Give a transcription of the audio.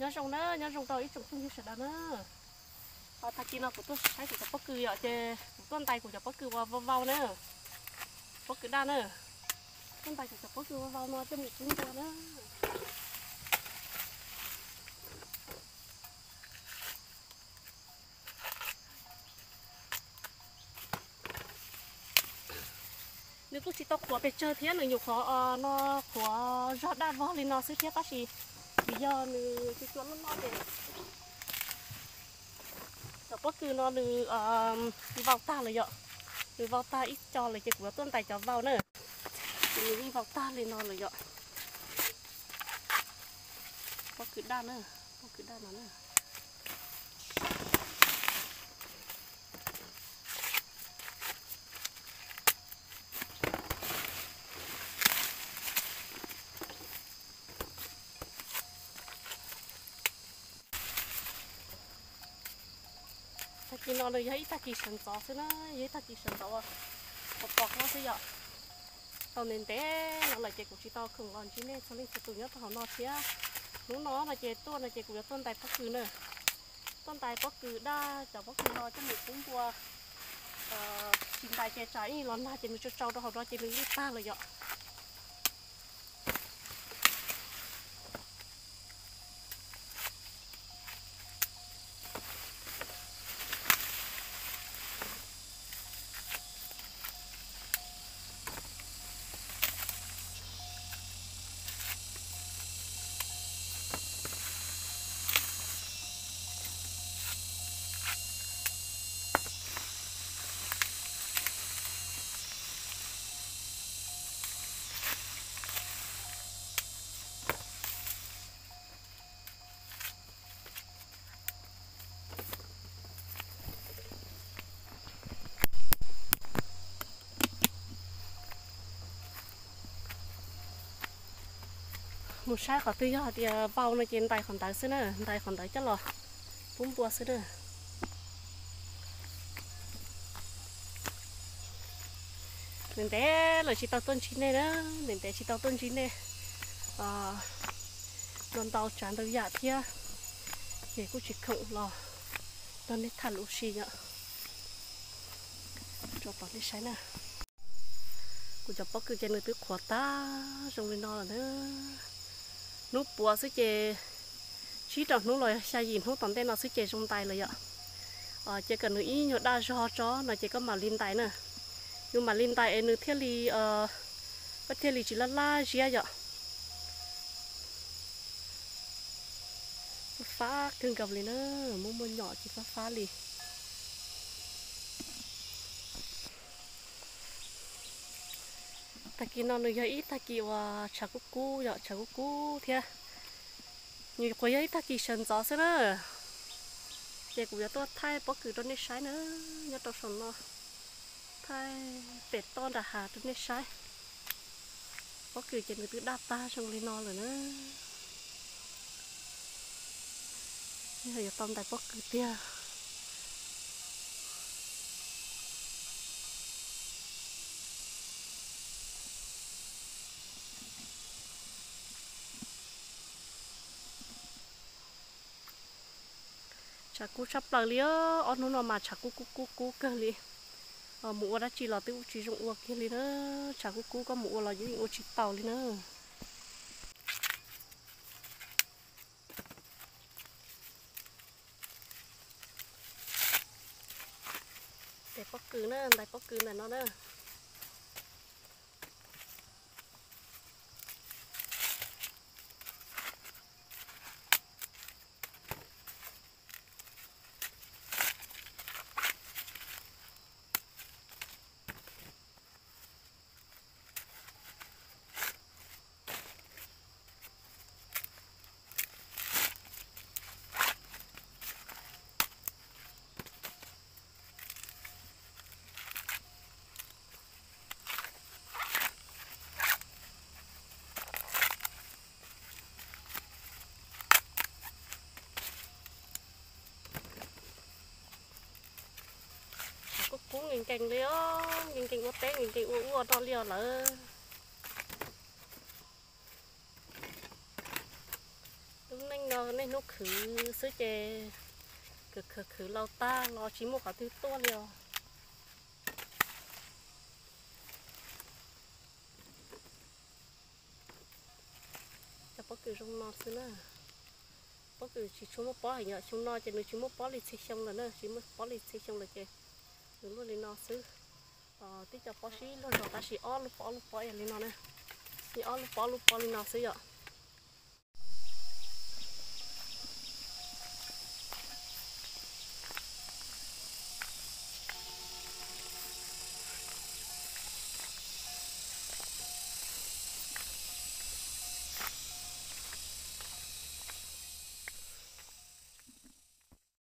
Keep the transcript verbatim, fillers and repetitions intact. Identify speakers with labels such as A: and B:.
A: nhớ trồng nữa nhớ trồng tàu ít trồng không như sợi đá nữa và ta kia nó của tôi thấy của bắp cừ ở trên con tay của bắp cừ vào vào nữa bắp cừ đa nữa con tay của bắp cừ vào nó cho mình chúng ta nữa nếu tôi chỉ tao khóa về chơi thế này nhiều khó nó khóa rót đa vó lên nó sẽ thiết ta chỉ bây giờ mình cái chỗ nó nó để tập bất cứ nó được đi vào taเลยạ đi vào ta ít choเลยcái của tuần tài cho vào nữa mình đi vào ta lên nóเลยạ bất cứ đa nữa bất cứ đa nó nữa thì nó là giấy ta kỳ sần gió thế nó giấy ta kỳ sần gió à bọc bọc nó thế ạ tao nên té nó là chạy của chị tao không còn chứ nên sau này tụi nhớ tao nó chia nó nó là chạy tuôn là chạy của tuôn tài bóc cừ nữa tuôn tài bóc cừ đa chả bóc cừ nó cho mình cũng qua chính tài chạy trái nó na chạy mình cho trâu đó họ đó chạy mình đi ta rồi ạ một sai khỏi tươi thì bao nó trên tay còn tay xưa nữa tay còn tay chắc là bún bùa xưa nữa nên té là chỉ tao tuần chín này đó nên té chỉ tao tuần chín này à non tao chán tao giả thia để cô chỉ khẩu lò tao nên thả lũ xì nhở cho bỏ đi sai nè cô cho bóc cứ trên người tứ khóa ta trong bên đó là nữa nút bùa sứ chè chỉ trong nút rồi sai gì nút tận tên nó sứ chè trong tay rồi ạ ờ chỉ cần người ý nhớ đa cho chó nó chỉ có mà linh tay nữa nhưng mà linh tay nữa thiết li ờ có thiết li chỉ là la gì ạ phá cưng cầm lên nữa muốn muốn nhỏ chỉ phá phá li ta kia nó nuôi ít ta kia và chả cú cú giờ chả cú cú thế nhiều quá ấy ta kia sần gió xí nữa để cũng tôi thay bó cử cho nên sai nữa nhớ tôi sần nó thayเป็ด to đã hà cho nên sai bó cử trên người tự đạp ta trong lên nó rồi nữa như là tôm đại bó cử tia chả cú chắp lại liớ on nó mà chả cú cú cú cú cơ li ờ mũ đã chỉ là tiêu chỉ dùng uống kia li nữa chả cú cú có mũ là những uống chỉ tàu li nữa để bóc cừ nữa để bóc cừ này nó nữa cũng nghìn cành liêu nghìn cành uất té nghìn cành uất uất to liêu là đúng nên nó nên nó khử sứ chè khử khử khử lâu ta lo chỉ một cái thứ to liều cho bác cứ trong nó xứ nữa bác cứ chỉ chúng một bó hình nhở chúng nó chỉ nếu chúng một bó lịch xây xong là nữa chỉ một bó lịch xây xong là chè đúng rồi nó xứ ờ tí cho bó xí luôn rồi ta chỉ ó lúc bó lúc bó vậy nó nè chỉ ó lúc bó lúc bó nó xứ vậy